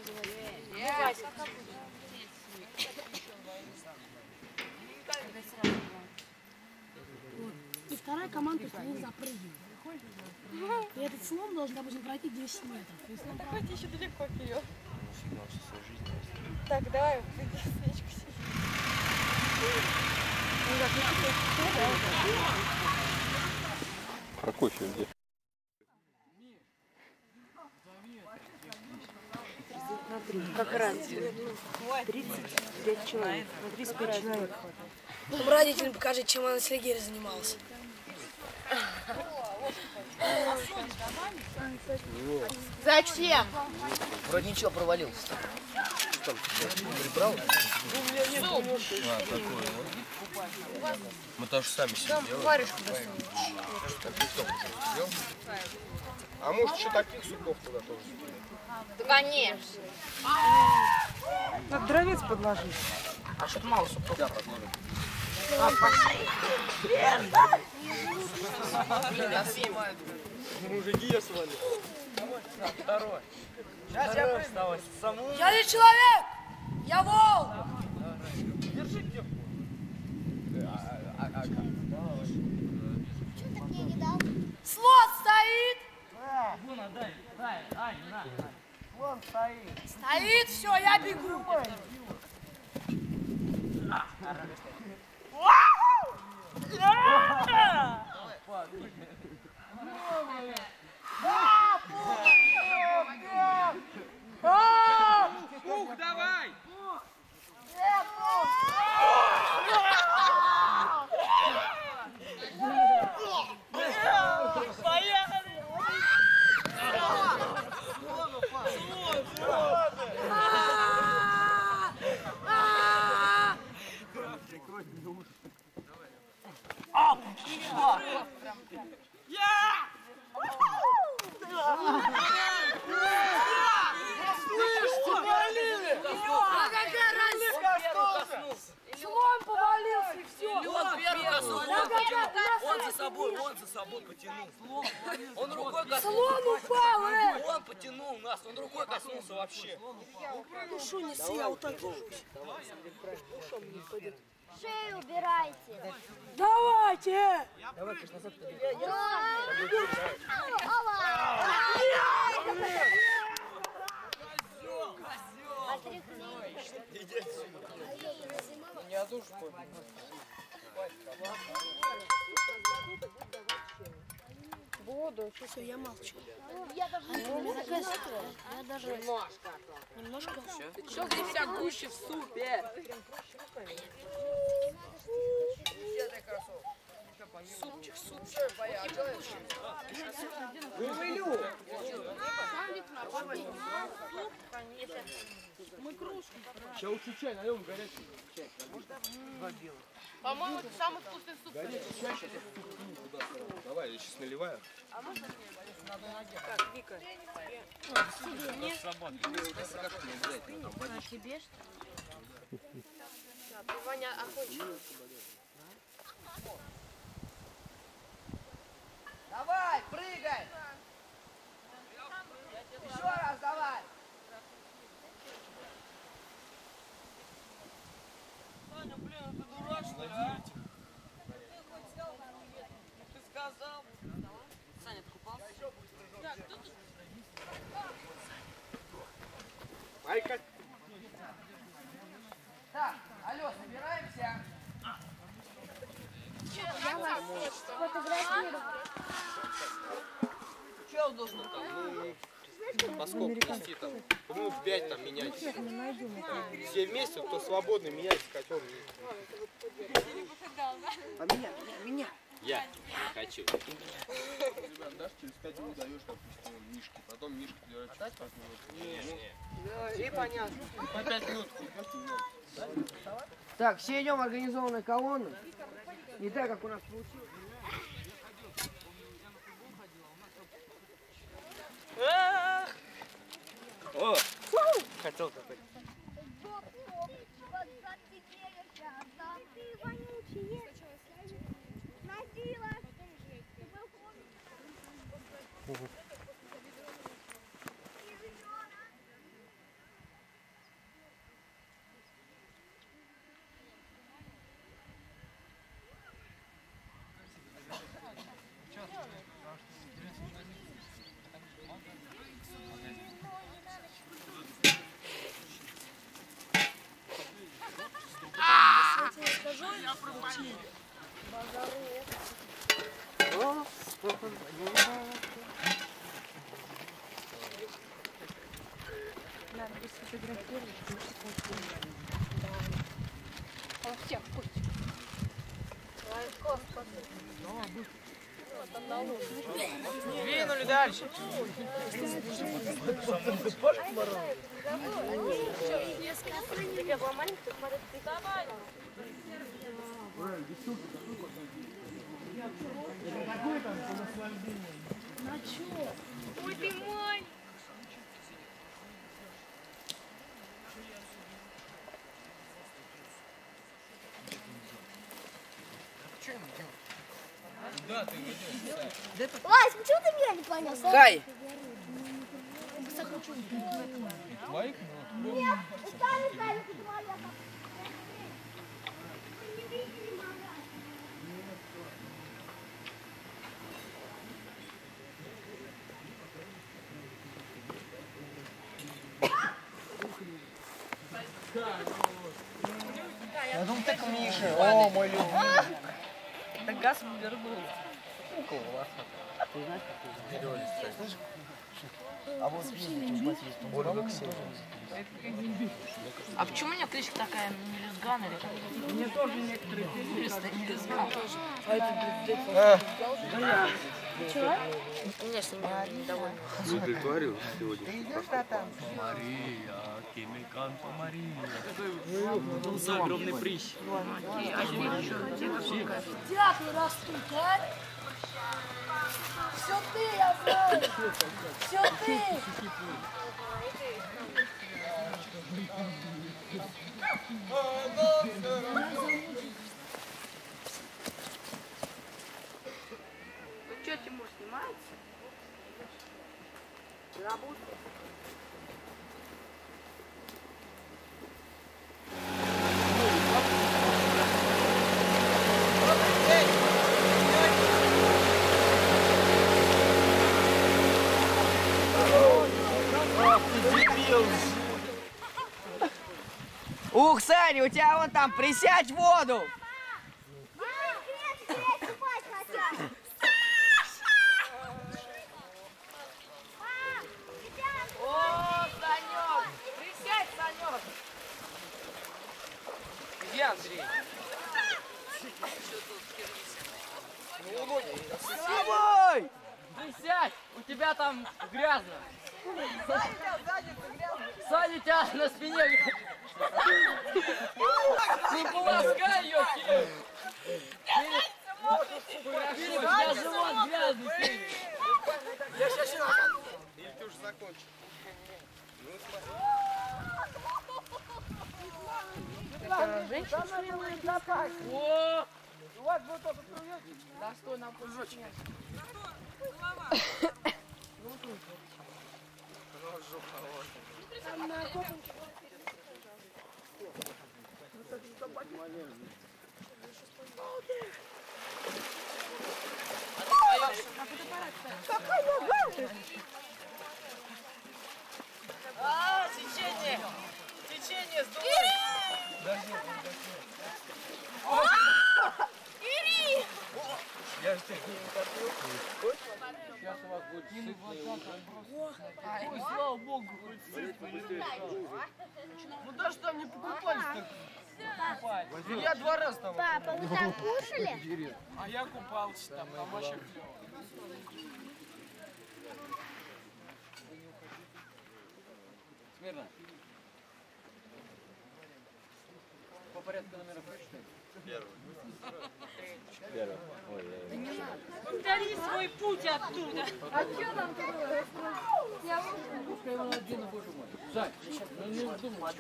И вторая команда в них запрыгивает. И этот слом должен, допустим, пройти 10 метров. Так хоть еще далеко вперед. Так, давай, выйди свечку себе. Прокофьев где? Смотри, как раз 35 человек. На 35 человек хватает. Родителям покажи, чем она с Легерой занималась. Зачем? Вроде ничего, провалился. Что там, прибрал? А, такое вот. Мы тоже сами себе делаем. Варежку достал. А может еще таких супов туда тоже? Да, конечно. Надо дровец подложить. А что-то мало супов. Да, подложим. А, пошли. Мужики, я с вами. Второй. Сейчас я осталось саму. Я не человек! Я волк! Держи девку. Слон стоит! Вон, отдай. Дай, на. Вон стоит. Стоит, все, я бегу. Ух, давай! Слон повалился, и все. Он первый коснулся, он за собой потянул. Он рукой коснулся. Слон упал, Он потянул нас, он рукой коснулся вообще. Ну что не я вот так держусь. Шею убирайте. Давайте! Давай, конечно, назад. Не одушу. Воду. Все, я молчу. Я даже немножко. Что здесь вся гуща в супе? Супчик. Сейчас лучше чай налем горячий. Чай. По-моему, это самый вкусный суп. Горячий чай, сейчас я суп туда сразу. Давай, я сейчас наливаю. А можно мне? Так, Вика. Тебе что? Ты, Ваня, охотник. Давай, прыгай! Еще раз давай! Саня, блин, ты дурак, что ли, а? Ты сказал. Ай, как... Так, алло, собираемся. Я вас фотографирую. Че он должен там? Ну, поскольку нести там, минут 5 там менять. Все вместе, кто свободный, меняйте котел. А меня. Я хочу. Ребят, дашь через 5 минут даешь, допустим, Мишке, потом Мишка делает через 5 минут. Да, и понятно. По 5 минут менять. Так, все идем в организованную колонну. Не так, как у нас получилось. О! Хотел какой-то. Надо сфотографировать. Он всех пусть. Двинули дальше. Давай. На чё? Ой, ты мой. Куда ты идешь? Вась, почему ты меня не понял? Кай! Твоих? Нет, устали, Кай, ты твоя. Я думал, ты к Мише. О, мой любимый. Это газ вернул. Ты знаешь, как а вот видите, Ольга Ксения. А почему у меня кличка такая мелюзган или как? Мне тоже некоторые мелюзган. А это Чего? Меня с ними недовольны. Удовлетворил сегодня. Ты идешь на танцы? Мария, Кемиканто Мария. За огромный прыщ. Дятлы растут, а? Все ты, я знаю. Все ты. Ну что, Тимур, снимается? Работает. Ух, Саня, у тебя вон там, присядь в воду! О, Санек! Присядь, Санек! Где Андрей? Давай! Присядь! У тебя там грязно! Саня, у тебя на спине! Ну полоскай ее, Кирилл! Кирилл, у тебя живот грязный, Кирилл! Я сейчас Или ты уже закончил? Это женщина, что ли, будет запас? О! У вас будет опыт привет? Да стой, нам кружочек. Отстаешь. Какая нога? Течение! Течение, сдувай! Ири! Я же тебе не копил. Сейчас у вас будет сытный ой, слава богу, хоть сытный. Ну даже там не покупались так. Я 2 раза там. Папа, вы там кушали? А я купался там, там вообще клево. Смирно. По порядку номера прочитай. Первый. Повтори свой путь оттуда. А что нам такое? Пускай он один, боже мой. Зай, ну не вздумай.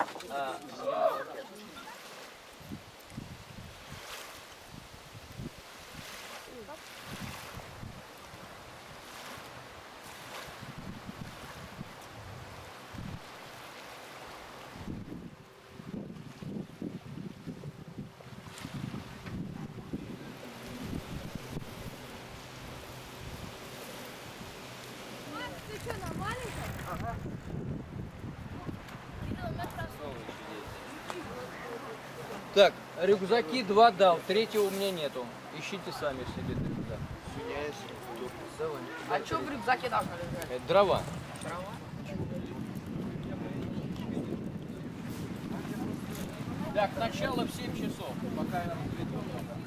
Ты что, на маленьком? Ага. Так, рюкзаки 2 дал, 3-го у меня нету. Ищите сами себе рюкзак. Давай. А что в рюкзаке должно лежать? Это дрова. Так, начало в 7 часов, пока я разведу.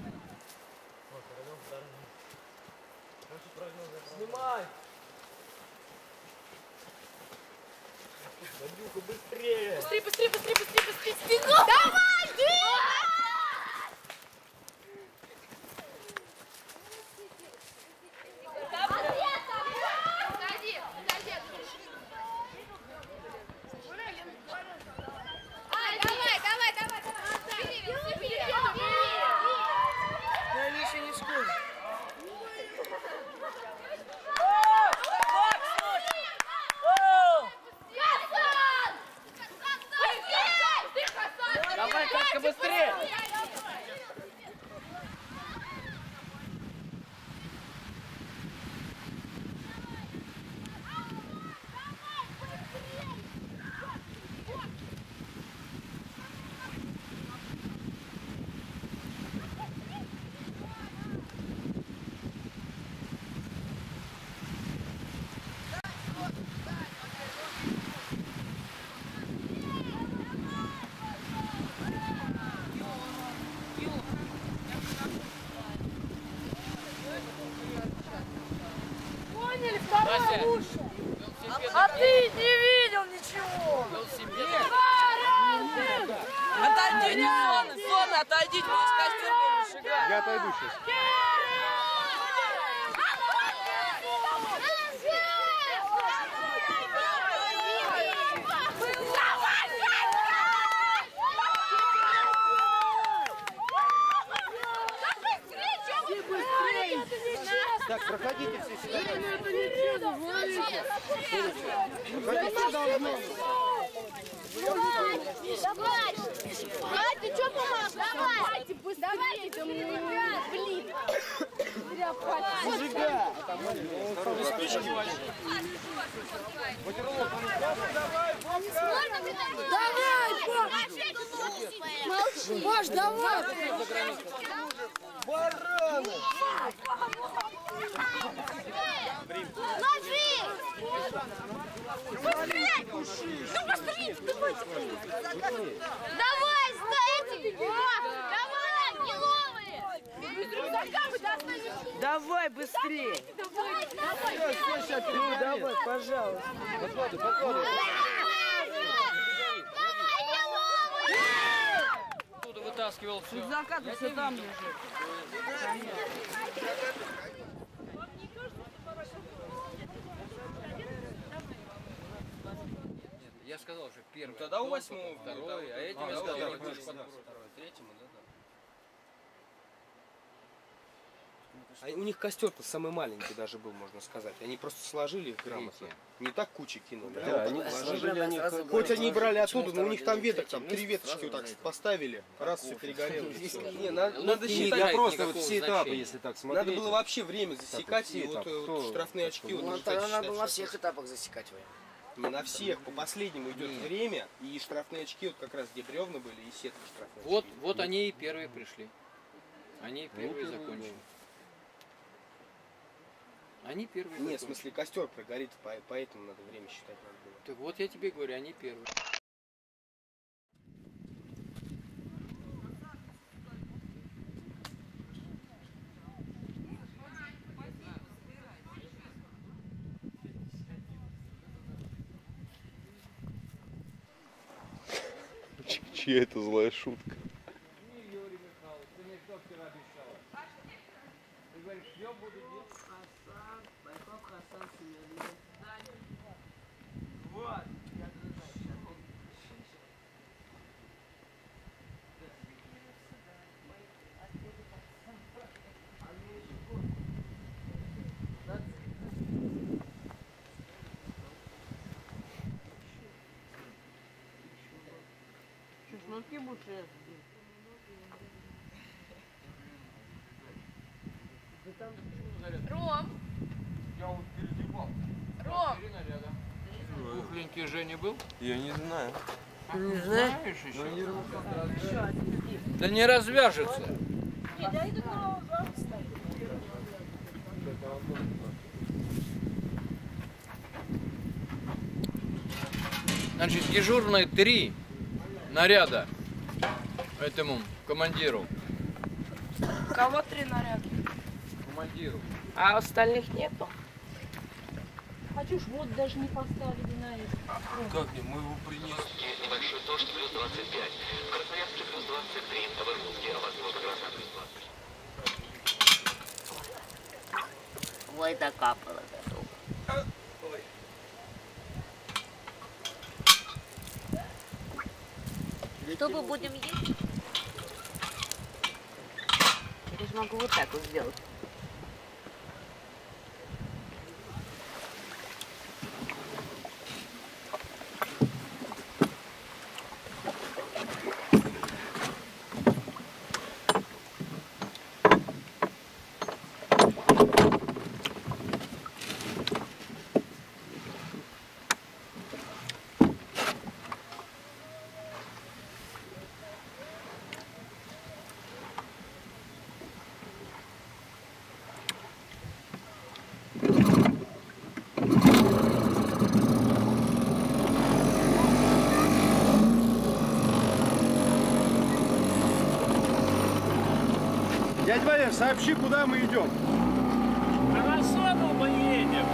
Снимай! Вадюха, быстрее! Быстрее, быстрее, быстрее, быстрее, быстрее, бегом! Давай, ты! Подожди, подожди. Давай. Но они еще не в школе. Давай, Катька, быстрее! Поняли, второе лучше. А ты не видел ничего. Отойдите, зона, отойдите, мы с костюм будем шагать. Я отойду сейчас. Так, проходите все сюда. Это нечестно, смотрите. Проходите должно. Давай! Давай, ты что помог? Давайте быстрее! Давайте, блин! Мужика! Давай, Маш, давай! Бараны! Ложи! Быстрее! Ну быстрее! Давай, стоите бегом! Давай, не ловые! Без рюкзака мы достанем! Давай быстрее! Давай, давай! Ну давай, пожалуйста. Подходи, подходи. Оттуда вытаскивал все. Рюкзака-то все там лежит. Я сказал уже первый. Тогда у 8-го, второй, а этим я сказал, второй, третьему, да. А у них костер-то самый маленький даже был, можно сказать. Они просто сложили их грамотно. Не так кучи кинули. Да, а они вот сложили они хоть они брали оттуда, но у них там веток, там 3 веточки вот так поставили, раз все перегорело. Не, надо считать. Я просто вот все этапы, если так смотреть. Надо было вообще время засекать, и вот штрафные очки. Ну, тогда надо было на всех этапах засекать время. Не на всех, по последнему идет время, и штрафные очки, вот как раз где бревна были, и сетка штрафные Вот, очки. вот они и первые пришли. Они первые закончили. Они первые. Нет, в смысле костер прогорит, поэтому надо время считать надо было. Так вот я тебе говорю, они первые. Чья это злая шутка? Шашлыки будешь? Ром! Я вот переодевал. Ром! Пухленький Женя был? Я не знаю. Не знаю. Знаешь еще? Да не развяжется. Значит, дежурные 3 наряда этому командиру. Кого 3 наряда? Командиру. А остальных нету? Хочу ж вот даже не поставили на это. Как не? Мы его принесли. Небольшой дождь плюс 25. В Красноярске плюс 23. В Иркутске возможно гроза плюс 20. Ой, докапало. Что мы будем есть? Я же могу вот так вот сделать. Дядя Валер, сообщи, куда мы идем. На Рассаду мы едем.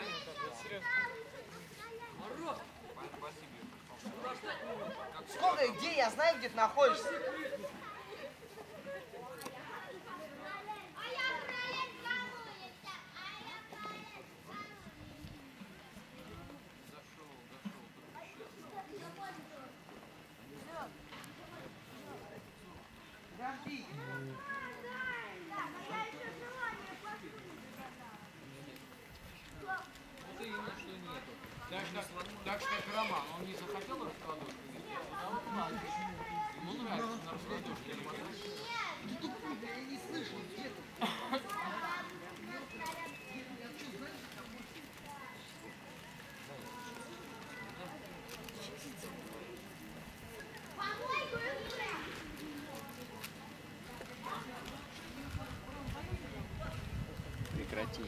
Сколько и где? Я знаю, где ты находишься. Так что это Роман, он не захотел раскладушку? Ему нравится на раскладушке. Я не слышу, где ты? Прекрати.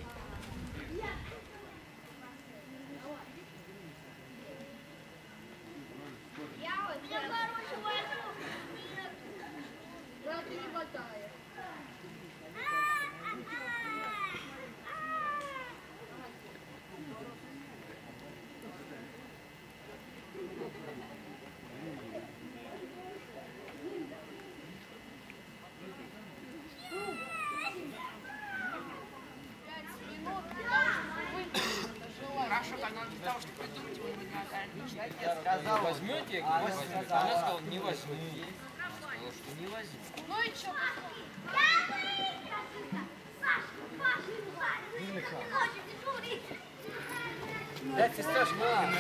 Хорошо, когда для того, чтобы придумать, вы не Сказал, возьмете, я говорю, возьмете. Она сказала, не возьму. Сказала, что не возьму. Ну и что? Дай фисташку.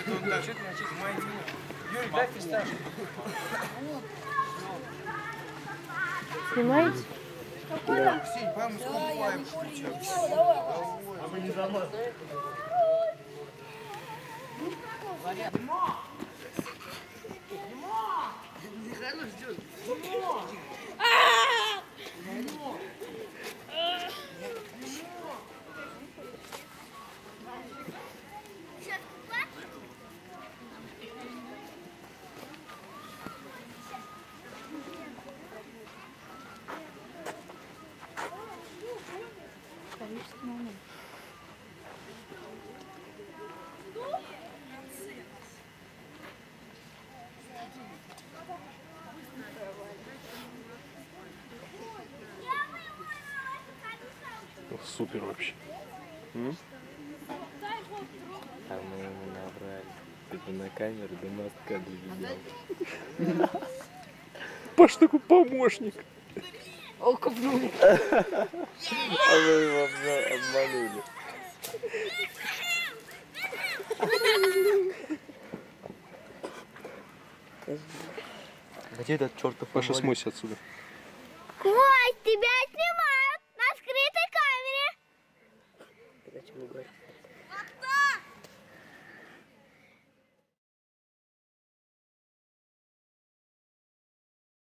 Юрий, дай фисташку. Снимаете? Да. Ксень, по-моему, скупаем. А вы не замазали? Михаил ждет. Исторический момент. Супер вообще. А мы ему набрали. Типа на камеру до мостка доведем. Паш такой помощник. Окупнули. А мы его обманули. Где этот чертов Паша, смойся отсюда. Кость, тебя снимают на скрытой камере. Это о чем вы говорите?